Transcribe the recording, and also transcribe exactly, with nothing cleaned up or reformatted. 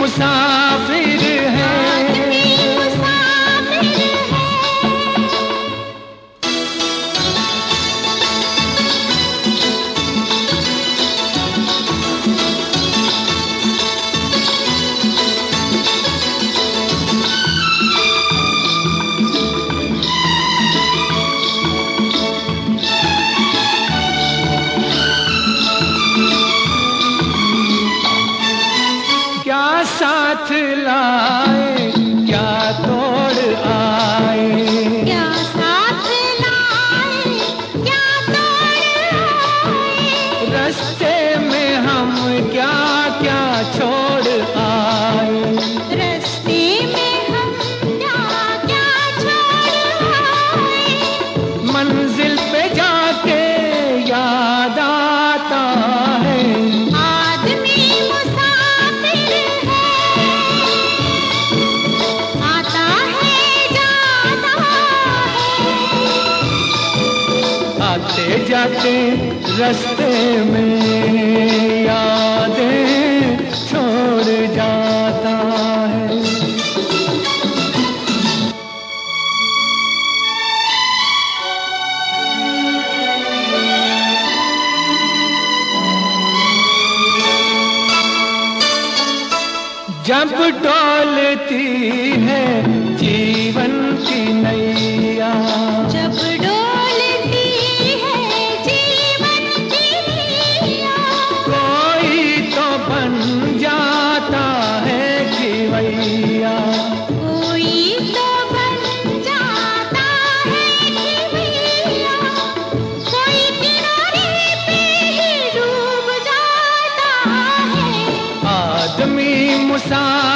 मुसाफिर है। साथ लाए क्या तोड़ आए, क्या साथ लाए क्या तोड़ आए, रास्ते में हम क्या क्या छोड़ आए, रास्ते में हम क्या क्या छोड़ आए, मंजिल पे जाके याद आता है आदमी मुसाफिर है, आता है जाता है, आते जाते रास्ते में यादें छोड़ जाता है। जब डोलती है जीवन की नैया, जब डोलती है जीवन की नैया, कोई तो बन जाता है खिवैया, कोई तो बन जाता है खिवैया, कोई किनारे पे ही डूब जाता है, आदमी मुसाफिर